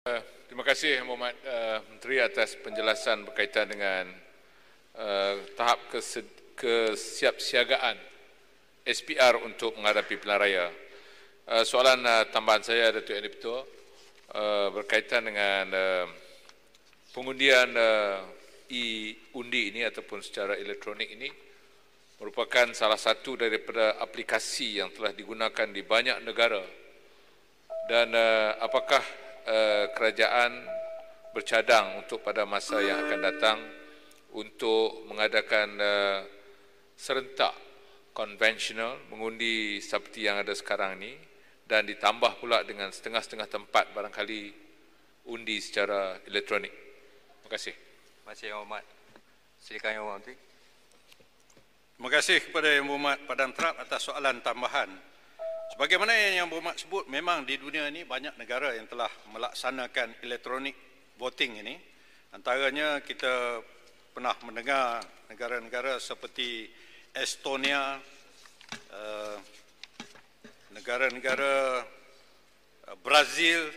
Terima kasih Muhammad Menteri atas penjelasan berkaitan dengan tahap kesiapsiagaan SPR untuk menghadapi pilihan raya. Soalan tambahan saya Datuk Yang di-Pertua berkaitan dengan pengundian e-undi ini ataupun secara elektronik ini merupakan salah satu daripada aplikasi yang telah digunakan di banyak negara. Dan apakah kerajaan bercadang untuk pada masa yang akan datang untuk mengadakan serentak konvensional mengundi seperti yang ada sekarang ini dan ditambah pula dengan setengah-setengah tempat barangkali undi secara elektronik. Terima kasih. Terima kasih Yang Berhormat. Silakan Yang Berhormat Menteri. Terima kasih kepada Yang Berhormat Padang Terap atas soalan tambahan. Sebagaimana yang Berhormat sebut, memang di dunia ini banyak negara yang telah melaksanakan elektronik voting ini. Antaranya kita pernah mendengar negara-negara seperti Estonia, negara-negara Brazil,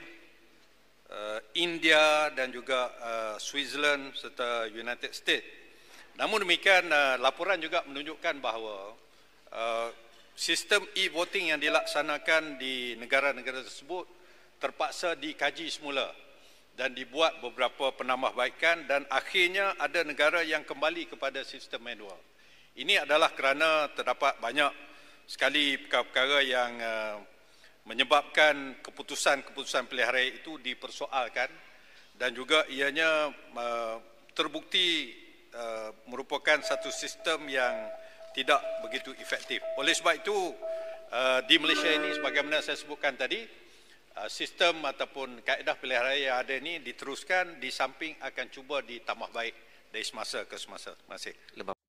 India dan juga Switzerland serta United States. Namun demikian, laporan juga menunjukkan bahawa sistem e-voting yang dilaksanakan di negara-negara tersebut terpaksa dikaji semula dan dibuat beberapa penambahbaikan dan akhirnya ada negara yang kembali kepada sistem manual. Ini adalah kerana terdapat banyak sekali perkara-perkara yang menyebabkan keputusan-keputusan pilihan raya itu dipersoalkan dan juga ianya terbukti merupakan satu sistem yang tidak begitu efektif. Oleh sebab itu, di Malaysia ini sebagaimana saya sebutkan tadi, sistem ataupun kaedah pilihan raya yang ada ini diteruskan di samping akan cuba ditambah baik dari semasa ke semasa. Terima kasih.